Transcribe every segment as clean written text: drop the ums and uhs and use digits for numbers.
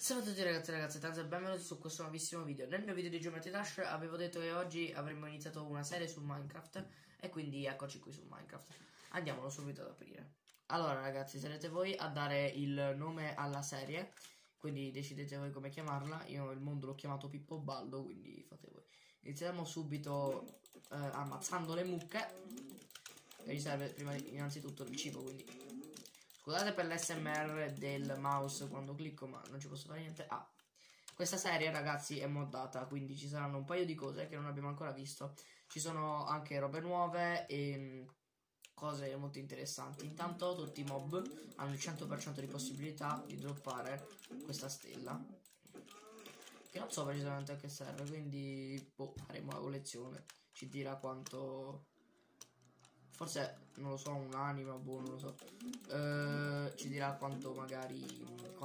Ciao a tutti ragazzi e ragazze, tanto benvenuti su questo nuovissimo video. Nel mio video di Geometry Dash avevo detto che oggi avremmo iniziato una serie su Minecraft e quindi eccoci qui su Minecraft. Andiamolo subito ad aprire. Allora ragazzi, sarete voi a dare il nome alla serie, quindi decidete voi come chiamarla. Io il mondo l'ho chiamato Pippo Baldo, quindi fate voi. Iniziamo subito ammazzando le mucche, che gli serve prima innanzitutto il cibo, quindi... Scusate per l'SMR del mouse quando clicco, ma non ci posso fare niente. Questa serie ragazzi è moddata, quindi ci saranno un paio di cose che non abbiamo ancora visto. Ci sono anche robe nuove e cose molto interessanti. Intanto tutti i mob hanno il 100% di possibilità di droppare questa stella, che non so precisamente a che serve, quindi faremo la collezione. Ci dirà quanto... Forse, non lo so, un'anima, boh, non lo so. Ci dirà quanto magari,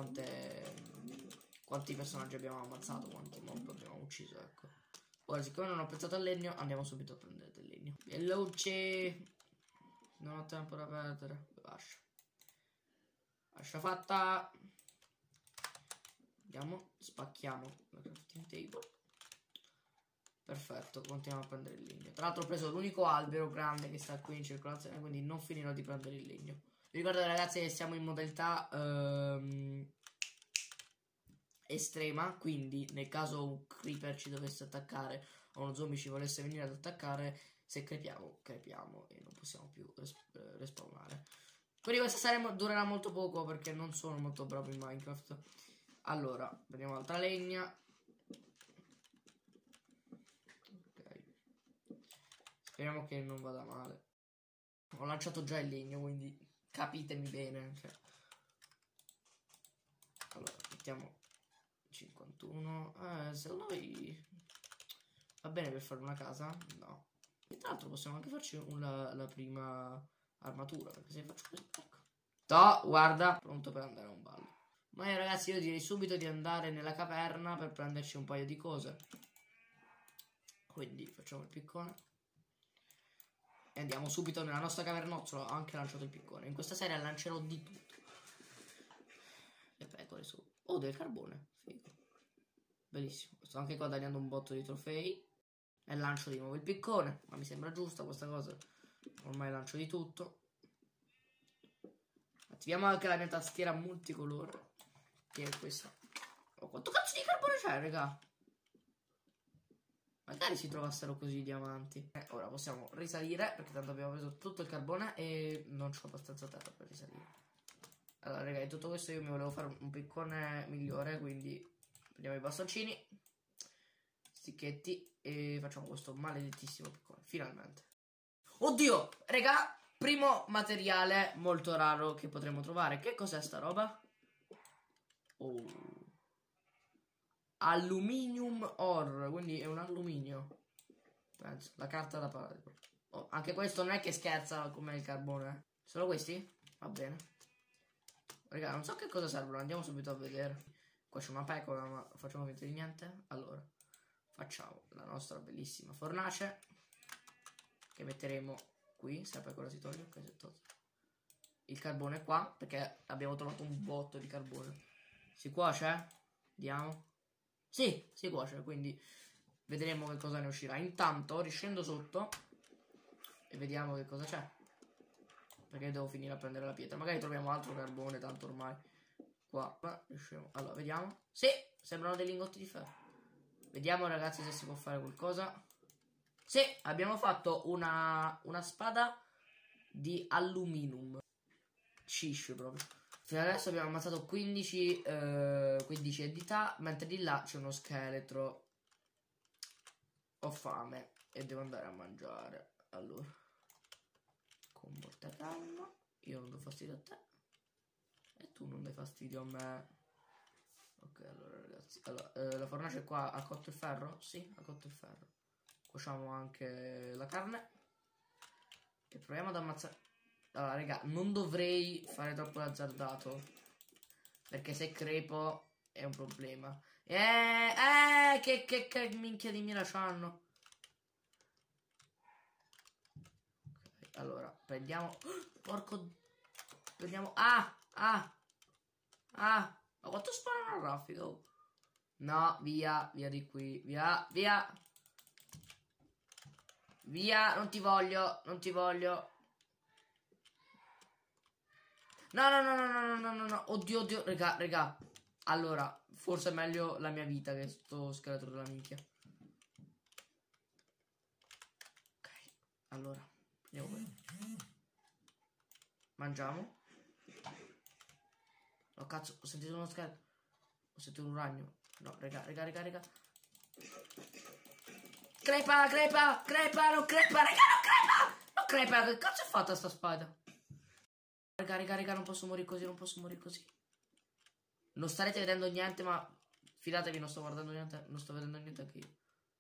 quanti personaggi abbiamo ammazzato, quanti mob abbiamo ucciso, ecco. Ora, siccome non ho pensato al legno, andiamo subito a prendere del legno. Veloce! Non ho tempo da perdere. Lascia. Lascia fatta. Andiamo, spacchiamo la crafting table. Perfetto, continuiamo a prendere il legno. Tra l'altro ho preso l'unico albero grande che sta qui in circolazione, quindi non finirò di prendere il legno. Vi ricordo ragazzi che siamo in modalità estrema, quindi nel caso un creeper ci dovesse attaccare o uno zombie ci volesse venire ad attaccare, se crepiamo e non possiamo più respawnare. Quindi questa serie durerà molto poco perché non sono molto bravo in Minecraft. Allora, prendiamo altra legna. Speriamo che non vada male. Ho lanciato già il legno, quindi capitemi bene. Cioè. Allora, mettiamo 51. Secondo voi va bene per fare una casa? No. E tra l'altro possiamo anche farci la prima armatura, perché se faccio così, ecco. Guarda, pronto per andare a un ballo. Ma ragazzi, io direi subito di andare nella caverna per prenderci un paio di cose. Quindi facciamo il piccone. E andiamo subito nella nostra cavernozzola. Ho anche lanciato il piccone. In questa serie lancerò di tutto. Le pecore su. Oh, del carbone. Figo. Bellissimo. Sto anche guadagnando un botto di trofei. E lancio di nuovo il piccone. Ma mi sembra giusta questa cosa. Ormai lancio di tutto. Attiviamo anche la mia tastiera multicolore, che è questa. Oh, quanto cazzo di carbone c'è, raga? Magari si trovassero così i diamanti. Ora possiamo risalire, perché tanto abbiamo preso tutto il carbone e non c'ho abbastanza terra per risalire. Allora, raga, in tutto questo io mi volevo fare un piccone migliore, quindi prendiamo i bastoncini, sticchetti e facciamo questo maledettissimo piccone, finalmente. Oddio, raga, primo materiale molto raro che potremo trovare. Che cos'è sta roba? Oh. Aluminium ore, quindi è un alluminio. Penso, la carta da paradiso. Oh, anche questo non è che scherza come il carbone. Solo questi? Va bene. Raga, non so che cosa servono, andiamo subito a vedere. Qua c'è una pecora, ma facciamo finta di niente. Allora, facciamo la nostra bellissima fornace, che metteremo qui, se la pecora si toglie. Ok, si è tolto. Il carbone qua, perché abbiamo trovato un botto di carbone. Si cuoce? Vediamo. Sì, si cuoce, quindi vedremo che cosa ne uscirà. Intanto riscendo sotto e vediamo che cosa c'è, perché devo finire a prendere la pietra. Magari troviamo altro carbone, tanto ormai qua riusciamo. Allora, vediamo. Sì, sembrano dei lingotti di ferro. Vediamo ragazzi se si può fare qualcosa. Sì, abbiamo fatto una spada di alluminum. Cisce proprio. Fino adesso abbiamo ammazzato 15 entità, mentre di là c'è uno scheletro. Ho fame e devo andare a mangiare. Allora, con molta calma. Io non do fastidio a te e tu non dai fastidio a me. Ok, allora ragazzi, allora, la fornace qua ha cotto il ferro? Sì, ha cotto il ferro. Cuociamo anche la carne e proviamo ad ammazzare. Allora raga, non dovrei fare troppo l'azzardato, perché se crepo è un problema. Che minchia di mira c'hanno. Ok, allora, prendiamo. Porco. Prendiamo. Ma quanto sparano al raffico? No, via, via di qui, via, via. Via, non ti voglio, non ti voglio. No, no, no, no, no, no, no, no, oddio, oddio, raga, raga. Allora, forse è meglio la mia vita che sto scheletro della minchia. Ok, allora, andiamo qui. Mangiamo. Oh, cazzo, ho sentito uno scheletro. Ho sentito un ragno. No, raga, raga, raga, raga. Crepa, crepa, crepa, non crepa, raga, non crepa! Non crepa, che cazzo è fatta sta spada? Raga, raga, raga, non posso morire così, non posso morire così. Non starete vedendo niente, ma fidatevi, non sto guardando niente, non sto vedendo niente anche io.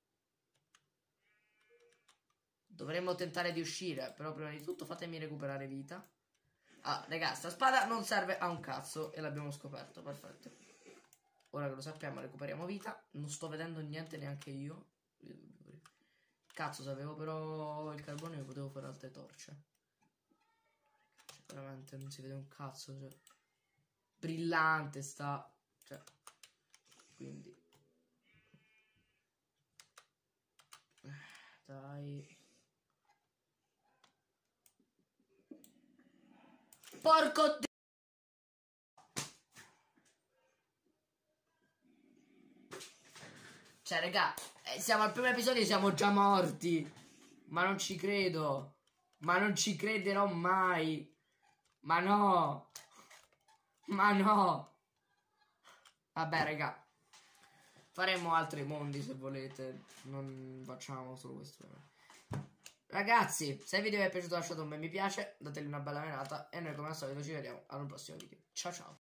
Dovremmo tentare di uscire, però prima di tutto fatemi recuperare vita. Ah, raga, sta spada non serve a un cazzo e l'abbiamo scoperto, perfetto. Ora che lo sappiamo recuperiamo vita. Non sto vedendo niente neanche io. Cazzo, se avevo però il carbone potevo fare altre torce. Cioè, veramente non si vede un cazzo, cioè. Brillante sta, cioè, quindi dai, porco dio. Cioè raga, siamo al primo episodio e siamo già morti. Ma non ci credo. Ma non ci crederò mai. Ma no. Ma no. Vabbè raga, faremo altri mondi se volete. Non facciamo solo questo. Ragazzi, se il video vi è piaciuto lasciate un bel mi piace, dategli una bella menata e noi come al solito ci vediamo al prossimo video. Ciao ciao.